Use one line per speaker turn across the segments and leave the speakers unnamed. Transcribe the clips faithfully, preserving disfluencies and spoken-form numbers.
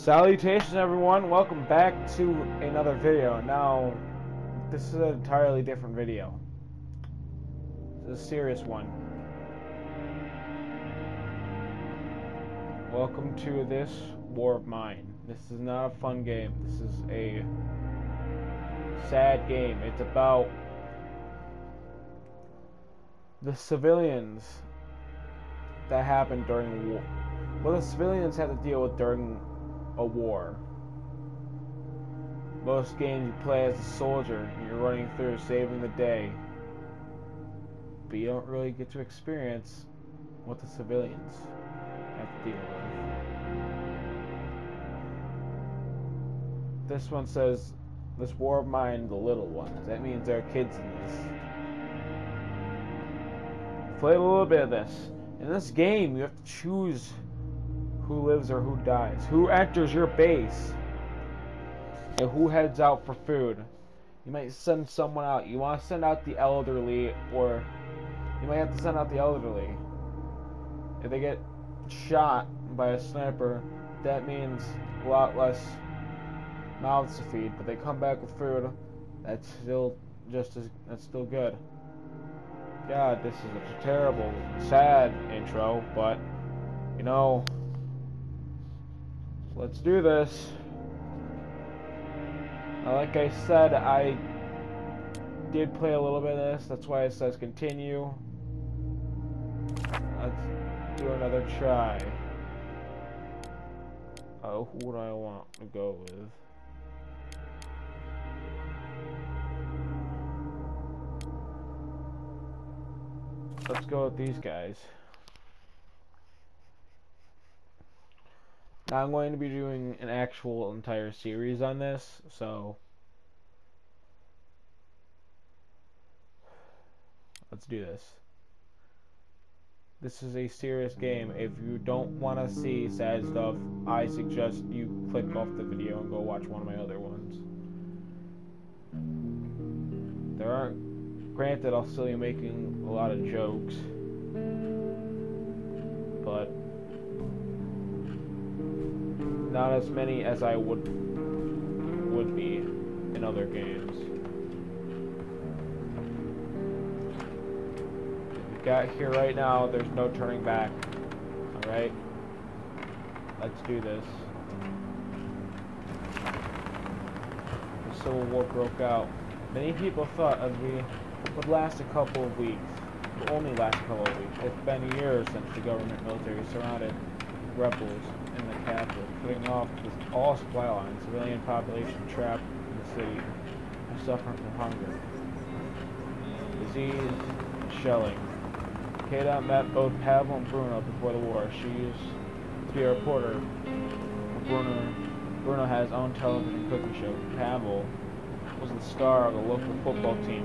Salutations everyone, welcome back to another video. Now, this is an entirely different video. It's a serious one. Welcome to this War of Mine. This is not a fun game. This is a sad game. It's about the civilians that happened during war. What the civilians had to deal with during a war. Most games you play as a soldier and you're running through saving the day, but you don't really get to experience what the civilians have to deal with. This one says, this War of Mine, the little ones. That means there are kids in this. Play a little bit of this. In this game, you have to choose who lives or who dies, who enters your base, and who heads out for food. You might send someone out. You want to send out the elderly, or you might have to send out the elderly. If they get shot by a sniper, that means a lot less mouths to feed, but they come back with food. That's still just as that's still good. God, this is a terrible, sad intro, but you know, let's do this. Now, like I said, I did play a little bit of this. That's why it says continue. Let's do another try. Oh, who would I want to go with? Let's go with these guys. Now I'm going to be doing an actual entire series on this, so let's do this. This is a serious game. If you don't want to see sad stuff, I suggest you click off the video and go watch one of my other ones. There aren't, granted, I'll still be making a lot of jokes, but not as many as I would would be in other games. We got here right now. There's no turning back. All right, let's do this. The Civil War broke out. Many people thought it would last a couple of weeks. It would only last a couple of weeks. It's been years since the government military surrounded rebels in the capital, cutting off all supply lines, civilian population trapped in the city and suffering from hunger, disease, and shelling. Kata met both Pavel and Bruno before the war. She used to be a reporter. Bruno, Bruno had his own television cooking show. Pavel was the star of the local football team.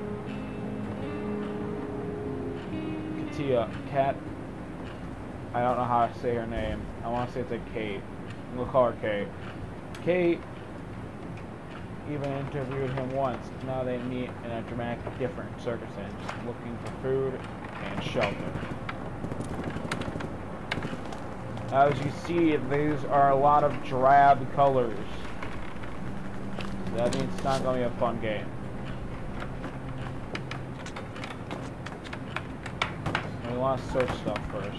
Katia, Kat, I don't know how to say her name. I want to say it's like Kate. We'll call her Kate. Kate even interviewed him once. Now they meet in a dramatically different circumstance, looking for food and shelter. As you see, these are a lot of drab colors. That means it's not going to be a fun game. We want to search stuff first.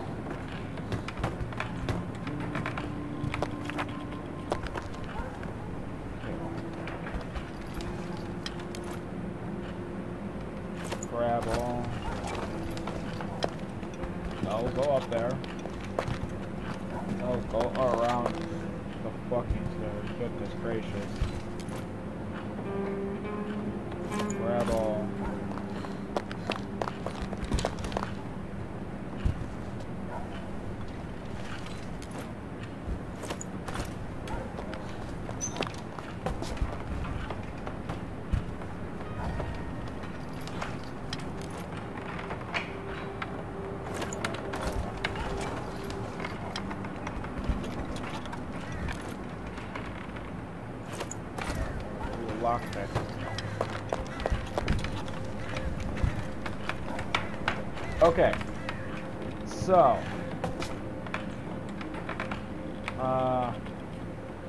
Grab all. No, go up there. No, go around the fucking stairs. Goodness gracious. Grab all. Lockpick. Okay, so uh,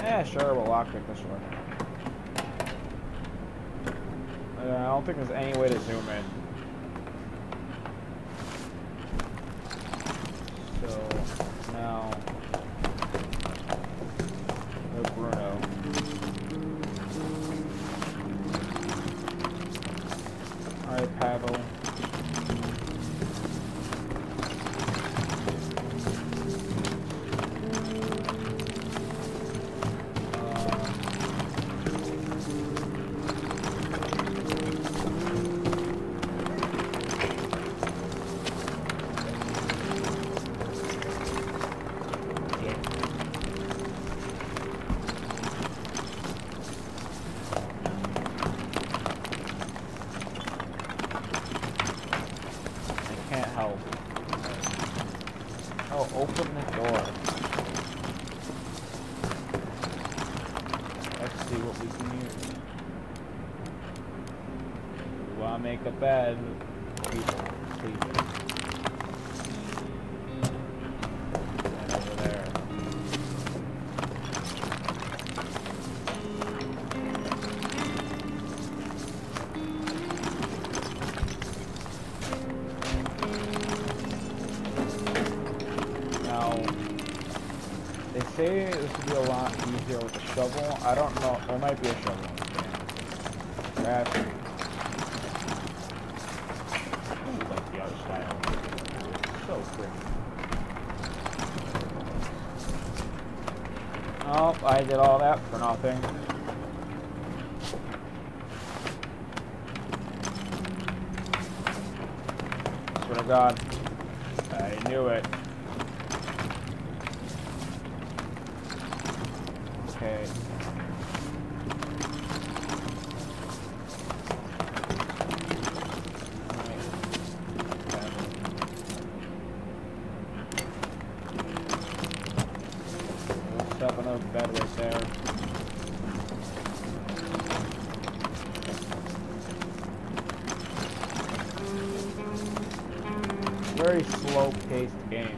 Eh, sure, we'll lockpick this one. Uh, I don't think there's any way to zoom in. So, now... No Bruno. Alright, Pavel. Oh, open the door. Let's see what we can use. We want to make a bed. People sleeping. And over there. They say this would be a lot easier with a shovel. I don't know. There might be a shovel in the game. That's Ooh, like the other style. So pretty. Oh, I did all that for nothing. Swear to God. I knew it. Okay. We'll set up another bed right there. Very slow-paced game.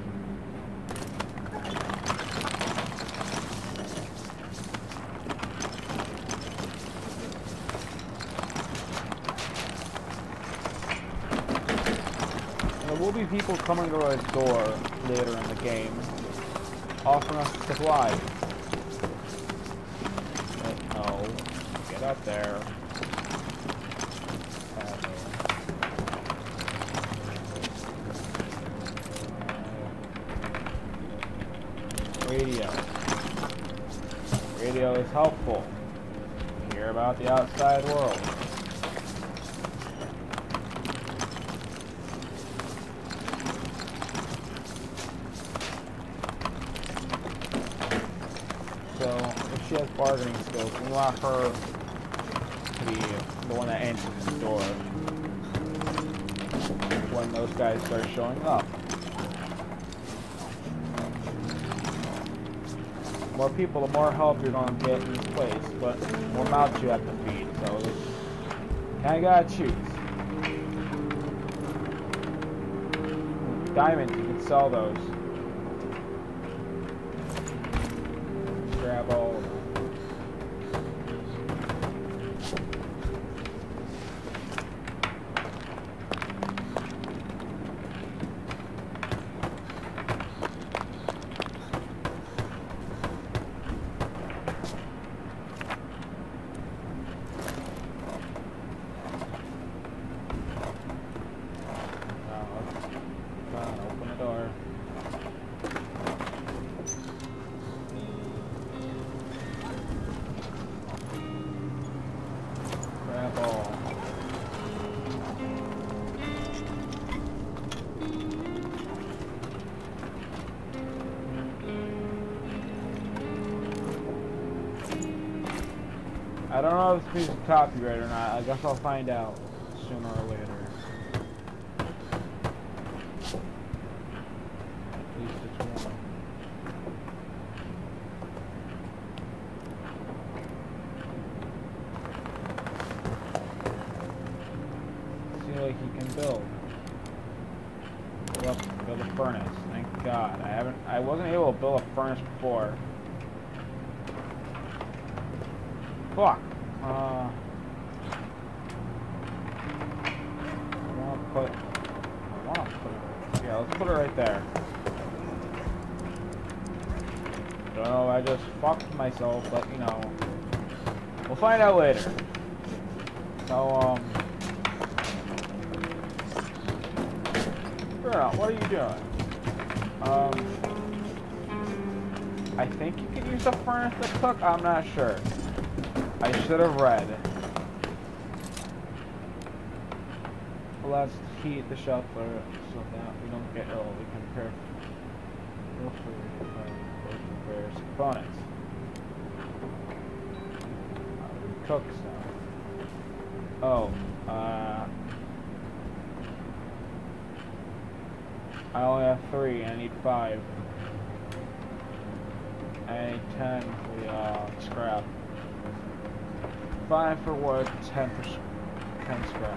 There will be people coming to our door later in the game, offering us supplies. But no, get up there. Radio. Radio is helpful. You hear about the outside world. So, if she has bargaining skills, we want her to be the one that answers the door when those guys start showing up. The more people, the more help you're going to get in this place, but the more mouths you have to feed, so you kind of got to choose. Diamonds, you can sell those. Grab all of them. Open the door. Grab all. I don't know if this piece is copyright or not. I guess I'll find out sooner or later. At least it's one. See, like he can build. Build up, build a furnace. Thank God. I haven't. I wasn't able to build a furnace before. Fuck. Uh, I want to put. I want to put it. Yeah, let's put it right there. Don't know. I just fucked myself, but you know, we'll find out later. So um, girl, what are you doing? Um, I think you can use the furnace to cook. I'm not sure. I should have read. Well, let's heat the shelter so that we don't get ill. We can prepare real food with various components. Uh, cook stuff. Oh, uh, I only have three. I need five. I need ten for the uh, scrap. Five for wood, ten for ten scrap.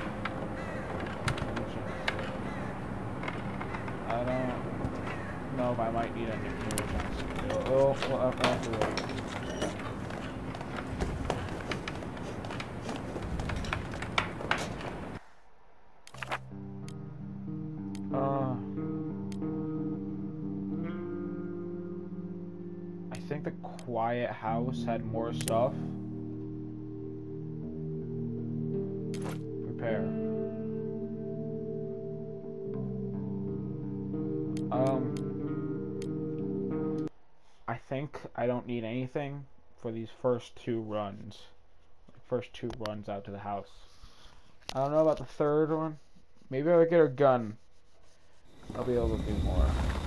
I don't know if I might need a new chance. Oh, well, I'll have to wait. Uh, I think the quiet house had more stuff. Prepare. Um, I think I don't need anything for these first two runs. First two runs out to the house. I don't know about the third one. Maybe if I get a gun, I'll be able to do more.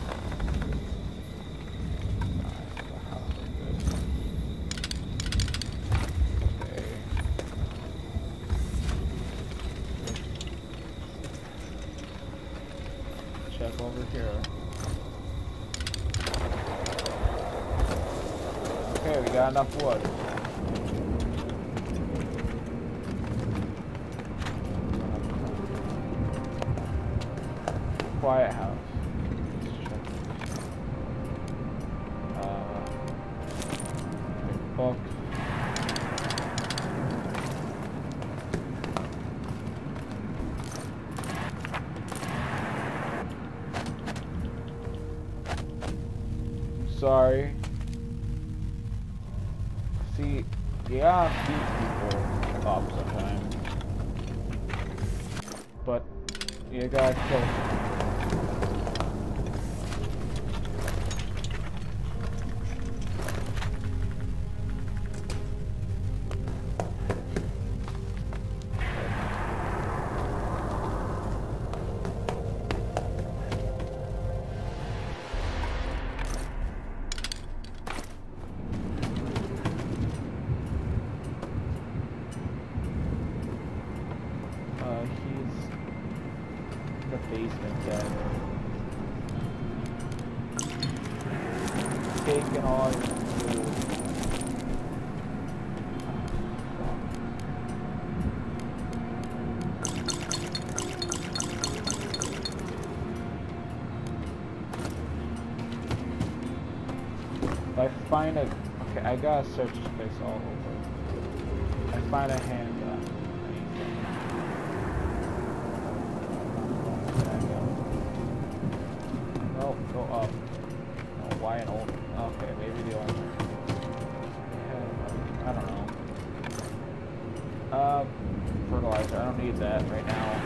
Check over here. Okay, we got enough wood. Quiet house. Uh, book. Sorry. See, you gotta beat people up sometimes. But you gotta kill them. Basement dead. Taking all your food. If I find a okay, I gotta search this place all over. I find a handgun. Go up. Oh, why an old? Okay, maybe the old. I don't know. Uh, fertilizer. I don't need that right now.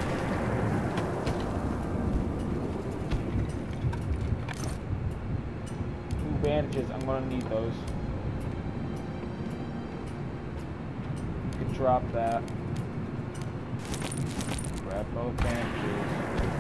Two bandages. I'm gonna need those. You can drop that. Grab both bandages.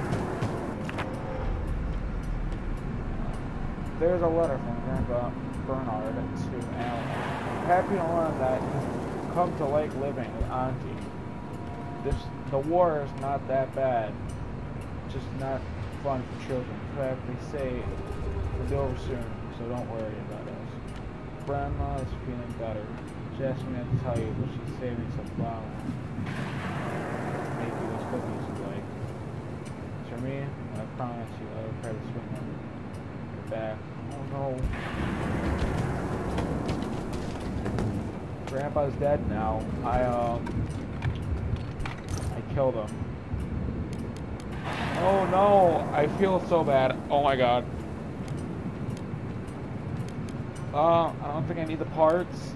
There's a letter from Grandpa Bernard to Alan. Happy to learn that you've come to like living with Auntie. This, the war is not that bad. Just not fun for children. In fact, they say it's over soon, so don't worry about us. Grandma is feeling better. She asked me not to tell you, but she's saving some flour. Make you those cookies you like. For me, I promise you I will try to swing them. Back. Oh no. Grandma Grandpa's dead now. I, um... I killed him. Oh no! I feel so bad. Oh my god. Uh, I don't think I need the parts.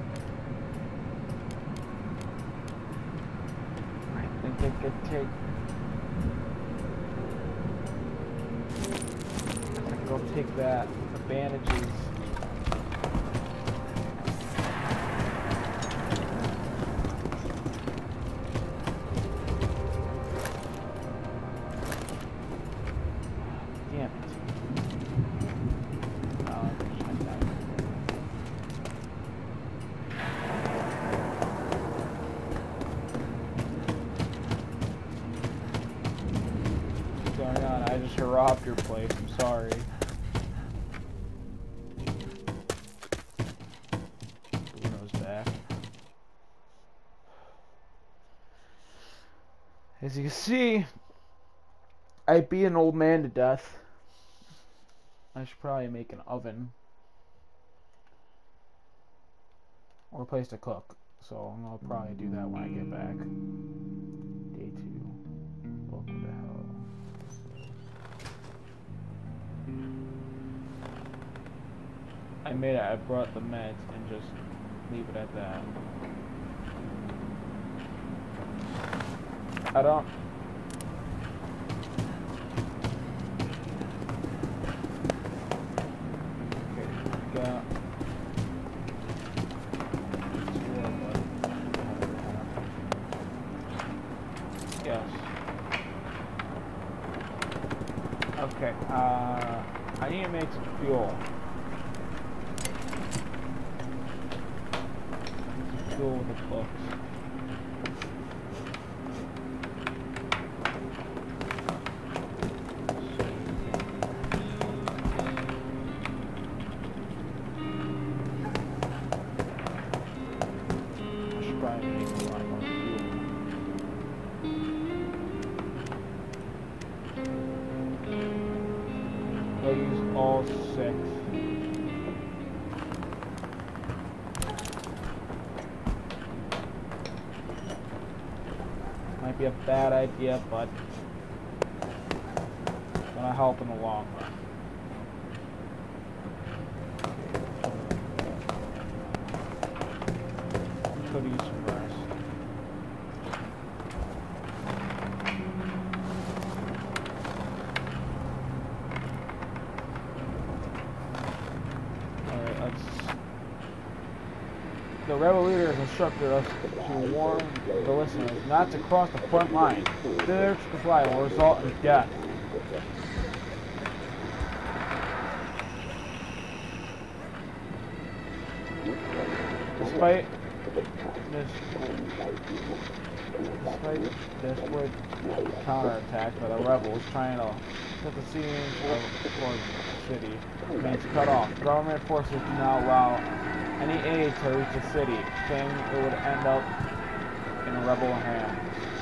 I think I could take... I think I'll take that. The bandages. Damn it. Uh, check that. What's going on? I just robbed your place. I'm sorry. Bruno's back. As you can see, I beat an old man to death. I should probably make an oven. Or a place to cook. So I'll probably do that when I get back. Day two. Welcome to hell. I made it. I brought the meds and just leave it at that. I don't... Okay, got... Yes. Okay, uh... I need to make some fuel. Some fuel with the books. I'll use all six. Might be a bad idea, but it's gonna help in the long run. Could use some rest. The rebel leaders instructed us to warn the listeners not to cross the front line. Failure to comply will result in death. Despite this, despite desperate counterattack by the rebels trying to set the siege of the city remains cut off. Government forces do not allow any aid to reach the city, saying it would end up in rebel hands.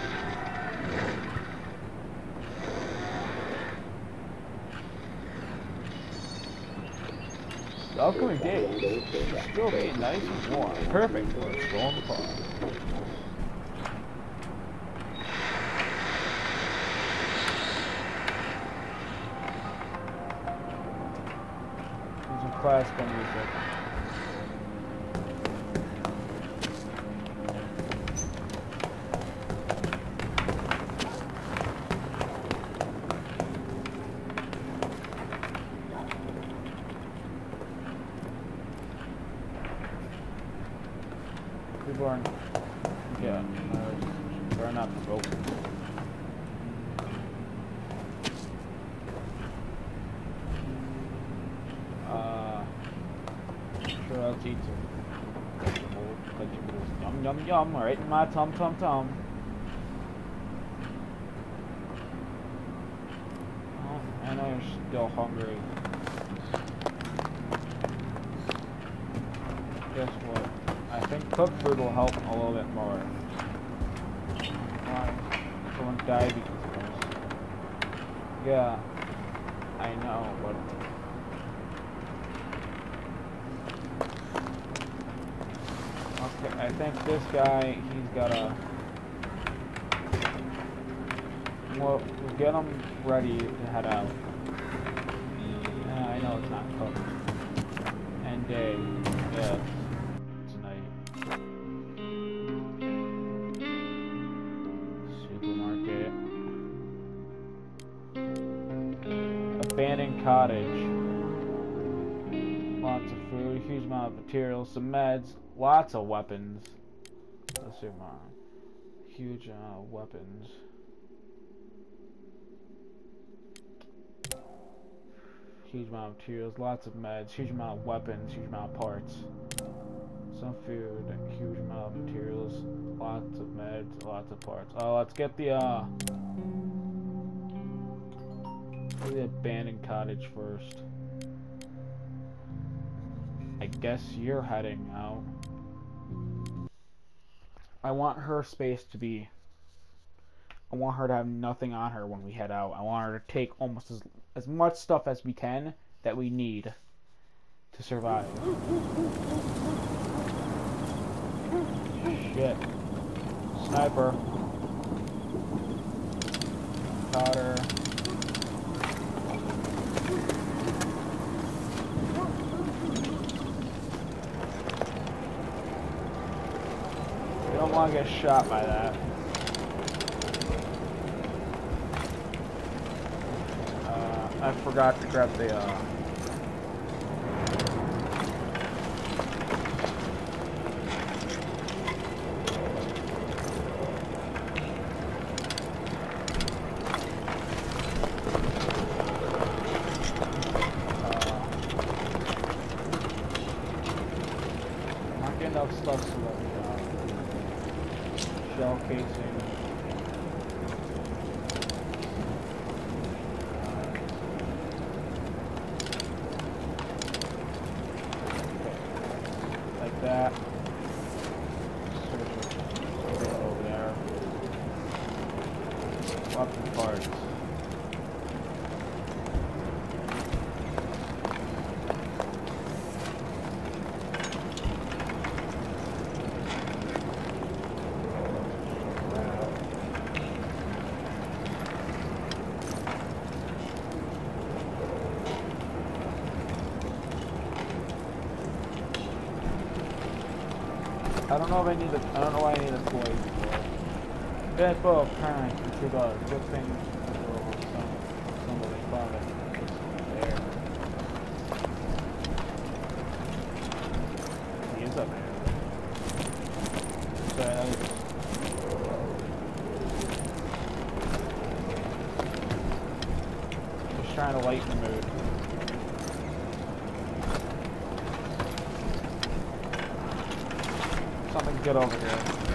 The upcoming days will still be nice and warm, perfect for a stroll in the park. Use some classical music. People aren't, yeah, uh, try not to vote. Uh, sure, I'll eat some vegetables, vegetables, yum, yum, yum, right in my tum, tum, tum. Oh, I know you're still hungry. Guess what? I think cooked food will help a little bit more. Why? Someone died because of this. Yeah, I know, but... Okay, I I think this guy, he's got a... Well, we'll get him ready to head out. Uh, I know it's not cooked. And day, yes, tonight. Supermarket. Abandoned cottage. Lots of food, huge amount of materials, some meds, lots of weapons. Let's see, mom. Huge uh, weapons. Huge amount of materials, lots of meds, huge amount of weapons, huge amount of parts. Some food, huge amount of materials, lots of meds, lots of parts. Oh, let's get the uh the abandoned cottage first. I guess you're heading out. I want her space to be... I want her to have nothing on her when we head out. I want her to take almost as, as much stuff as we can that we need to survive. Shit. Sniper. Powder. You don't want to get shot by that. Uh, I forgot to grab the, uh... uh not getting enough stuff so that we, uh, shell casing. That sort of over there. Lots of parts. I don't know if I need a, I don't know why I need a toy for. Bad bow, parent, and two dollars. Good thing some, somebody found it. There. He is up there. Sorry, that was just trying to lighten the mood. Something good over here.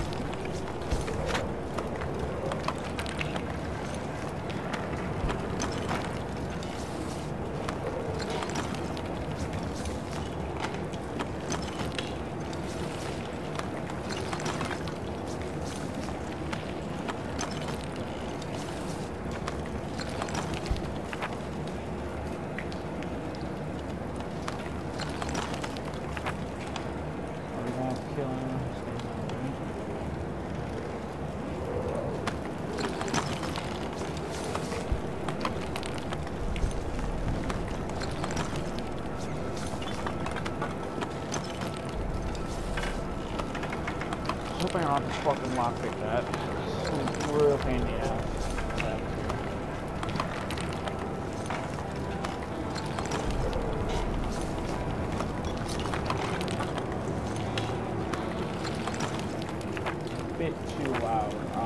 I hope I don't have to fucking lockpick that. It's a real pain in the ass. A bit too loud. Uh,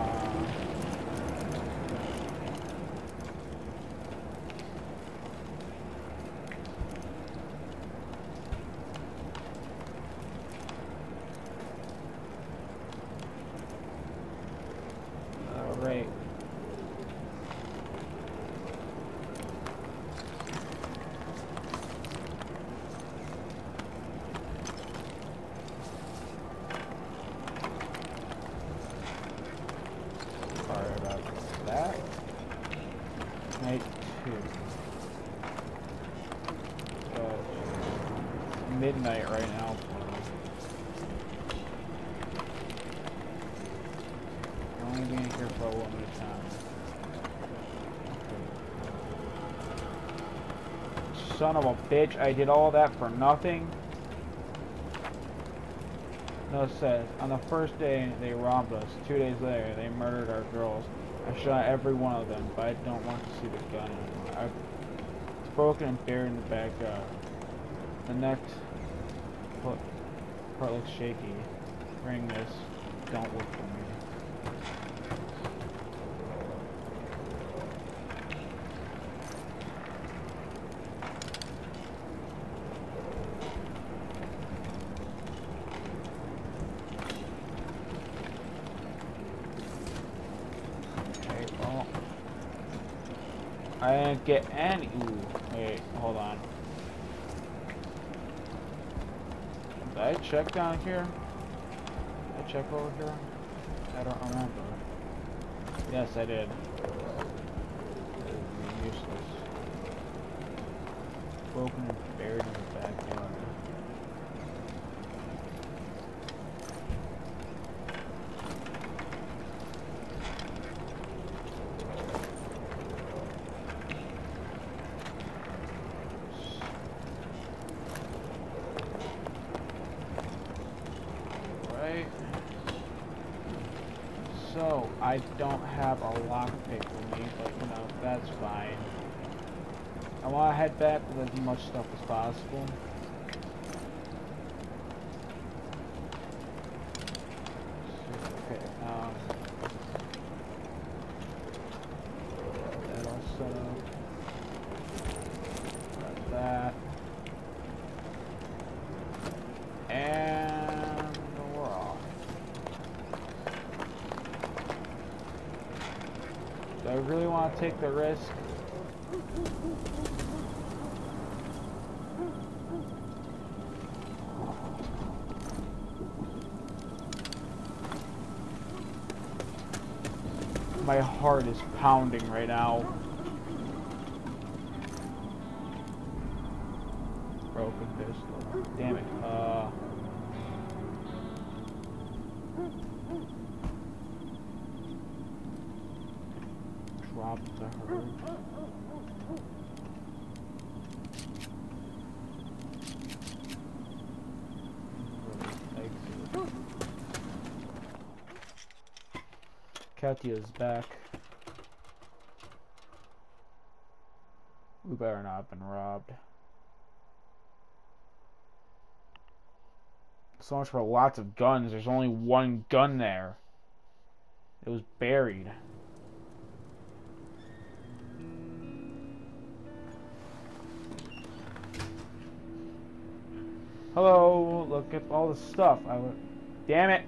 Right. Sorry about that. Night two. So, midnight right now. only being here for a limited time. Son of a bitch, I did all that for nothing. No, it says, on the first day they robbed us. Two days later, they murdered our girls. I shot every one of them, but I don't want to see the gun anymore. I've, it's broken and buried in the backyard. The next part, part looks shaky. Ring this. Don't work for me. I didn't get any. Ooh, wait, hold on. Did I check down here? Did I check over here? I don't remember. Yes, I did. Useless. Broken and buried in the backyard. So, I don't have a lockpick with me, but you know, that's fine. I want to head back with as much stuff as possible. Okay, um... that all set up. Got that. And we're off. Do I really want to take the risk? My heart is pounding right now. Broken pistol. Damn it. Uh... Drop the herd. Katya's back. We better not have been robbed. So much for lots of guns. There's only one gun there. It was buried. Hello, look at all the stuff. I would. Damn it!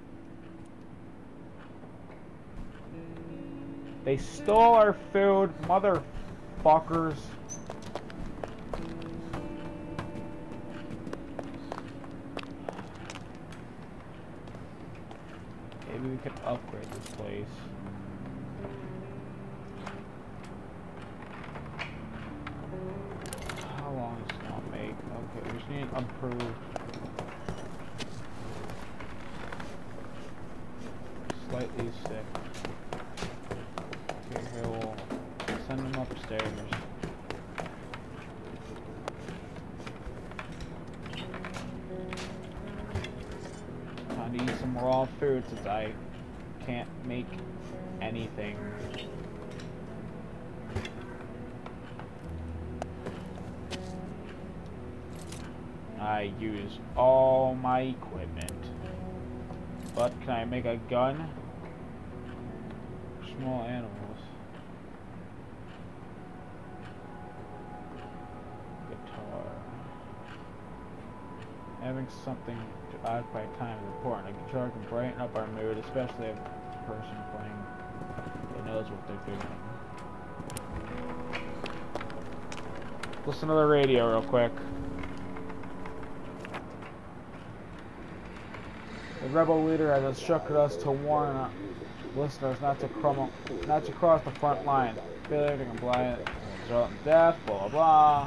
They stole our food, motherfuckers. Maybe we could upgrade this place. How long is it gonna make? Okay, we just need to improve. Slightly sick. Okay, here we'll send them upstairs. Time to eat some raw food since I can't make anything. I use all my equipment. But can I make a gun? Small animals. Guitar. Having something to occupy time is important. A guitar can brighten up our mood, especially if the person playing it knows what they're doing. Listen to the radio real quick. The rebel leader has instructed us to warn uh, listeners not to crumble, not to cross the front line. Failure to comply will result in death. Blah blah blah.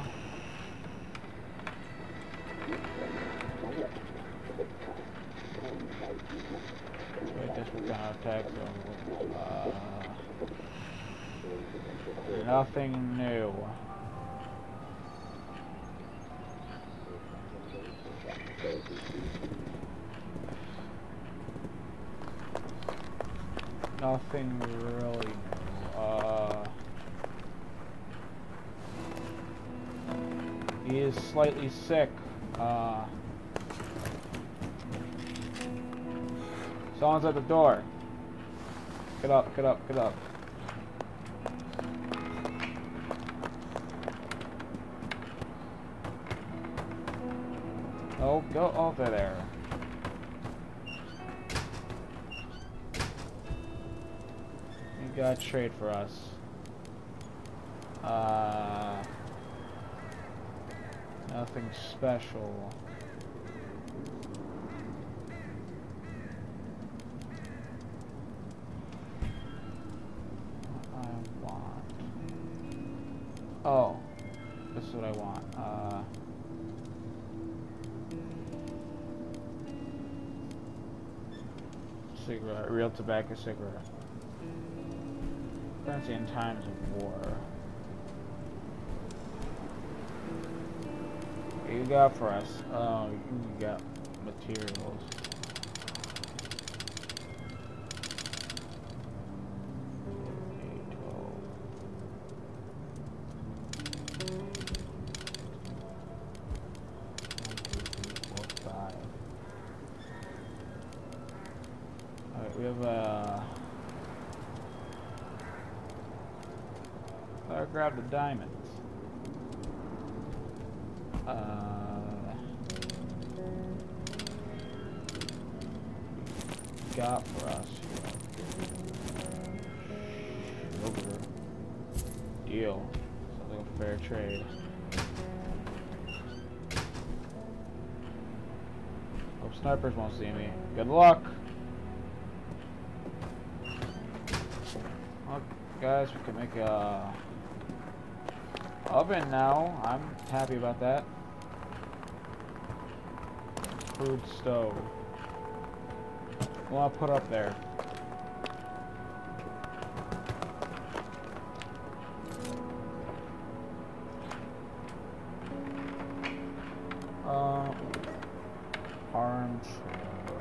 Wait, this we're gonna tag zone. Uh, nothing new. Nothing really new. Uh, he is slightly sick. Uh, someone's at the door. Get up, get up, get up. Oh, go over there. You got a trade for us. Uh, nothing special. What I want. Oh, this is what I want. Uh, cigarette, real tobacco cigarette. Currency in times of war. What you got for us? Oh, you got materials. Alright, we have a... I grabbed the diamonds. Uh, got for us Silver. Deal. Sounds like a fair trade. Hope snipers won't see me. Good luck. Well, guys, we can make a oven now. I'm happy about that. Food stove. What I'll put up there. Uh, armchair.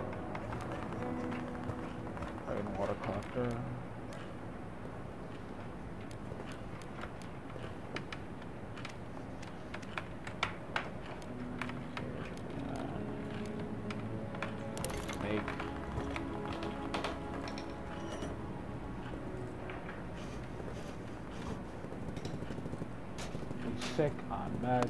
Rainwater collector. Sick on meds.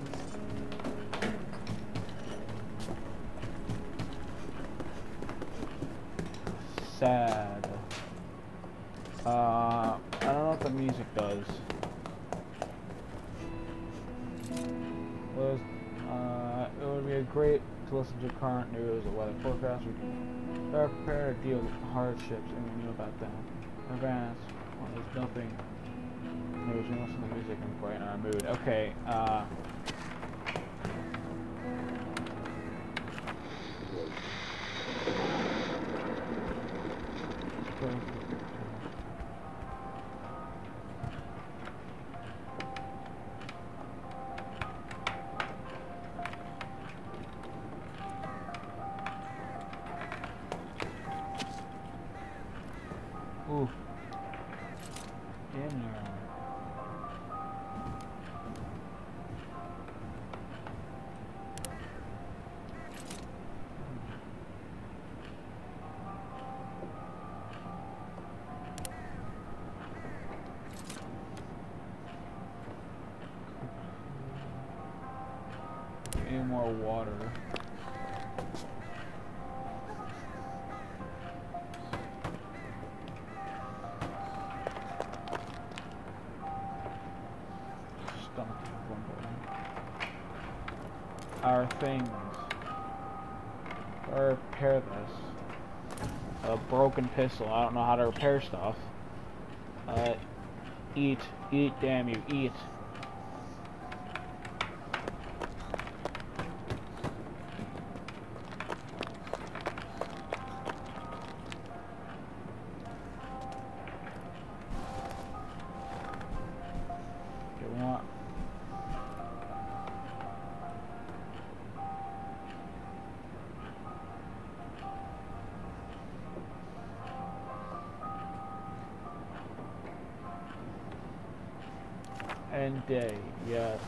Sad. Uh, I don't know what the music does. Was uh, it would be great to listen to current news or weather forecasts. We are prepared to deal with hardships, and we knew about them in advance. Well, there's nothing. News, we listen to music and brighten our mood. Okay, uh... Ooh. In there. Any more water? Stomach rumbling. Our things. Or repair this. A broken pistol. I don't know how to repair stuff. Uh, eat, eat, damn you, eat. And day, yes.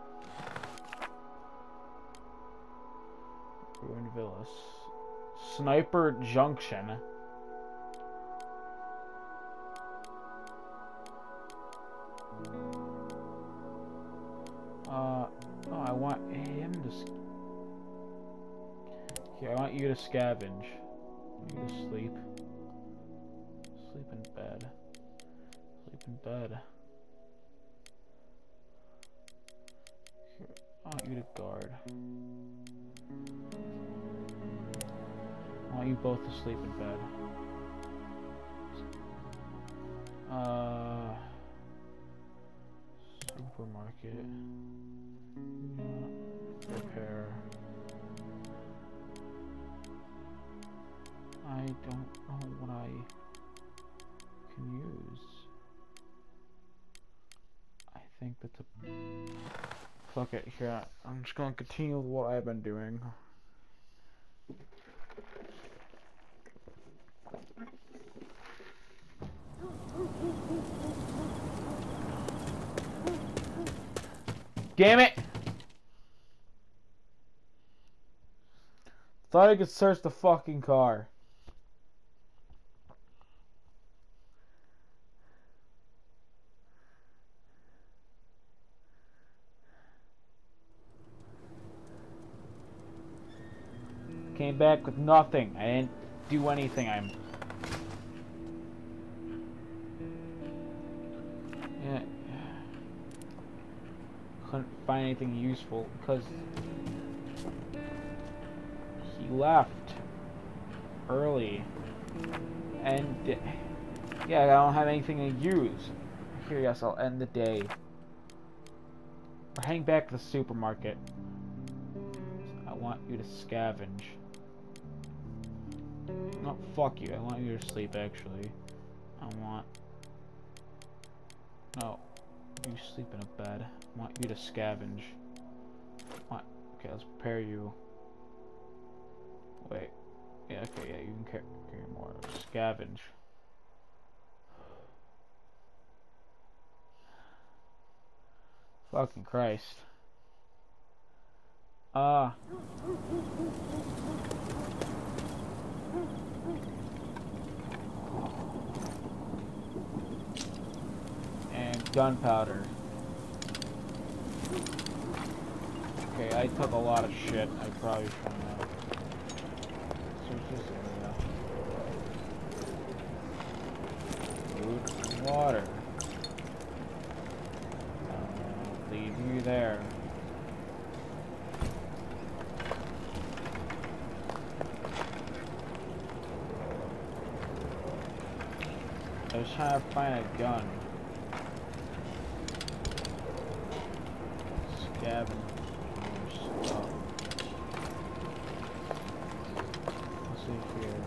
Ruined Villas. Sniper Junction. Uh, oh, I want him to... Here, I want you to scavenge. You to sleep. Sleep in bed. Sleep in bed. Here, I want you to guard. I want you both to sleep in bed. Uh... Supermarket. Repair. I don't know what I can use. I think that's a... Fuck it, here. I'm just gonna continue with what I've been doing. Damn it! Thought I could search the fucking car. Came back with nothing. I didn't do anything. I'm... Yeah. Couldn't find anything useful because he left early. And yeah, I don't have anything to use. Here, yes, I'll end the day. We're heading back to the supermarket. I want you to scavenge. No, fuck you. I want you to sleep, actually. I want... No. You sleep in a bed. I want you to scavenge. What? Okay, let's prepare you. Wait. Yeah, okay, yeah, you can carry, carry more. Scavenge. Fucking Christ. Ah. Uh. And gunpowder. Okay, I took a lot of shit. I probably shouldn't have. Search this area. Food and water. Uh, leave you there. I was trying to find a gun. Scavenge stuff. Let's see here.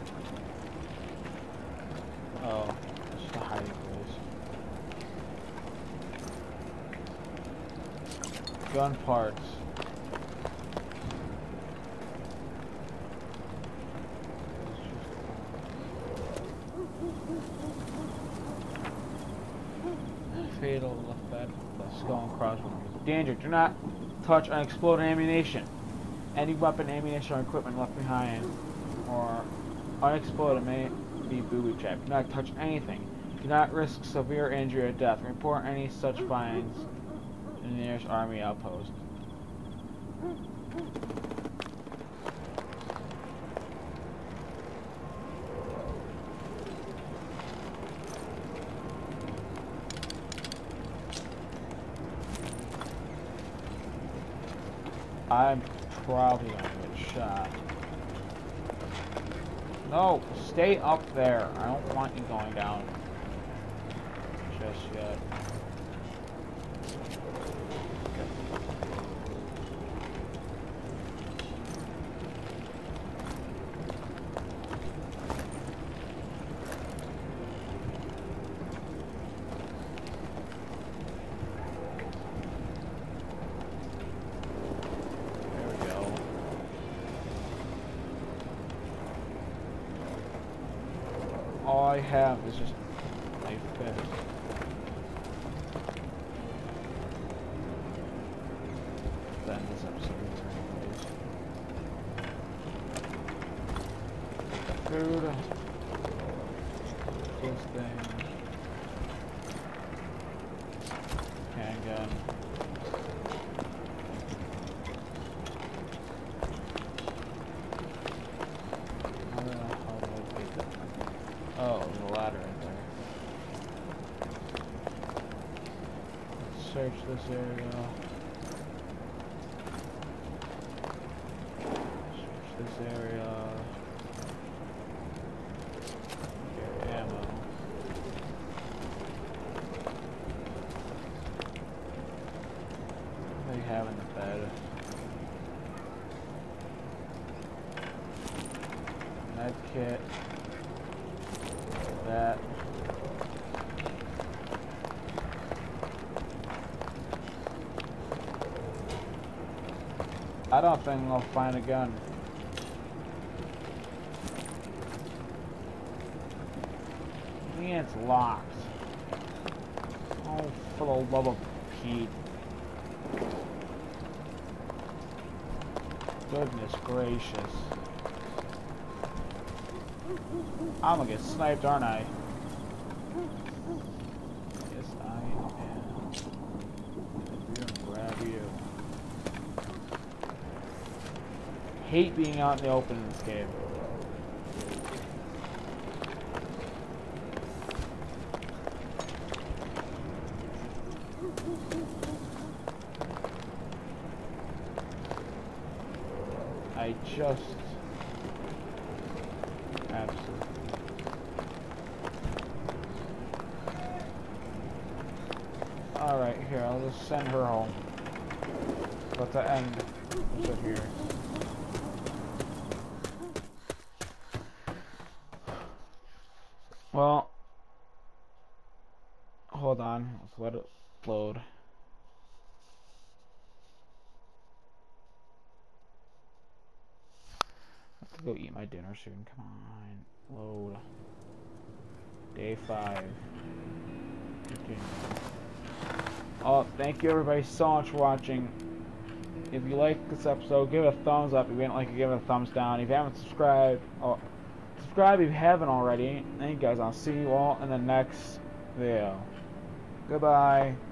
Oh, it's the hiding place. Gun parts. Fatal effect, the skull and crossbones. Danger, do not touch unexploded ammunition. Any weapon, ammunition, or equipment left behind or unexploded may be booby trapped. Do not touch anything. Do not risk severe injury or death. Report any such finds in the nearest army outpost. I'm probably gonna get shot. No, stay up there. I don't want you going down just yet. All I have is just my bed. food. These things. Handgun. How the hell do I get that? Oh, there's a ladder in there. Let's search this area. Search this area. Get ammo. What do they have in the bed? Med kit. That. I don't think I'll find a gun. Yeah, it's locked. Oh, for the love of Pete. Goodness gracious. I'm gonna get sniped, aren't I? Yes, I am. We're gonna grab you. Hate being out in the open in this game. I just absolutely. Alright, here, I'll just send her home. But the end is up here. Well, hold on, let's let it load. I have to go eat my dinner soon, come on, load. Day five. Continue. Oh, thank you everybody so much for watching. If you like this episode, give it a thumbs up. If you didn't like it, give it a thumbs down. If you haven't subscribed, oh, subscribe if you haven't already. Thank you guys. I'll see you all in the next video. Goodbye.